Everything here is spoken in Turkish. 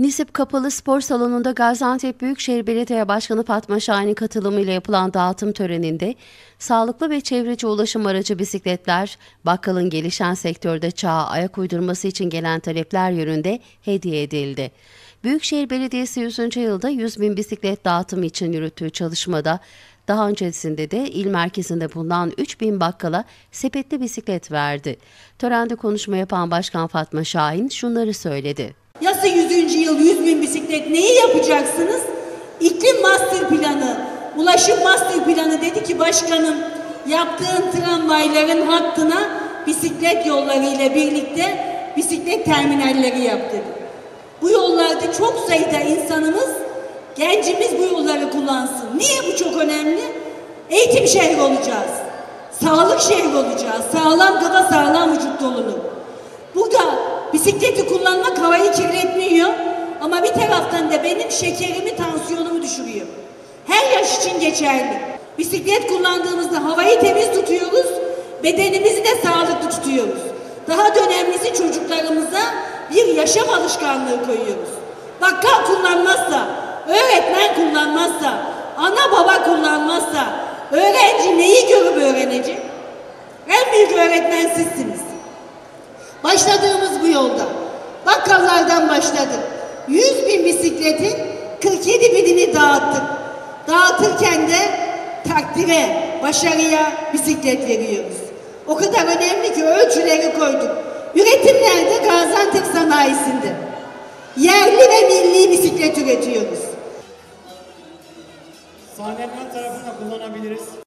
Nisip Kapalı Spor Salonu'nda Gaziantep Büyükşehir Belediye Başkanı Fatma Şahin'in katılımıyla yapılan dağıtım töreninde sağlıklı ve çevreci ulaşım aracı bisikletler, bakkalın gelişen sektörde çağa ayak uydurması için gelen talepler yönünde hediye edildi. Büyükşehir Belediyesi 100. yılda 100.000 bisiklet dağıtımı için yürüttüğü çalışmada daha öncesinde de il merkezinde bulunan 3.000 bakkala sepetli bisiklet verdi. Törende konuşma yapan Başkan Fatma Şahin şunları söyledi. Yasa 100. yıl 100.000 bisiklet neyi yapacaksınız? İklim master planı, ulaşım master planı dedi ki başkanım yaptığın tramvayların hattına bisiklet yolları ile birlikte bisiklet terminalleri yap dedi. Bu yollarda çok sayıda insanımız, gencimiz bu yolları kullansın. Niye bu çok önemli? Eğitim şehri olacağız. Sağlık şehri olacağız. Sağlam kafa sağlam vücut dolunu. Burada bisikleti kullanmak havayı kirletmiyor ama bir taraftan da benim şekerimi, tansiyonumu düşürüyor. Her yaş için geçerli. Bisiklet kullandığımızda havayı temiz tutuyoruz, bedenimizi de sağlıklı tutuyoruz. Daha da önemlisi çocuklarımıza bir yaşam alışkanlığı koyuyoruz. Bakkal kullanmazsa, öğretmen kullanmazsa, ana baba kullanmazsa öğrenci neyi görüp öğrenecek? En büyük öğretmen sizsiniz. Başladığımız bu yolda bakkallardan başladık. 100.000 bisikletin 47 binini dağıttık. Dağıtırken de takdire, başarıya bisiklet veriyoruz. O kadar önemli ki ölçüleri koyduk. Üretim nerede? Gaziantep sanayisinde. Yerli ve milli bisiklet üretiyoruz. Sahnenin ön tarafını kullanabiliriz.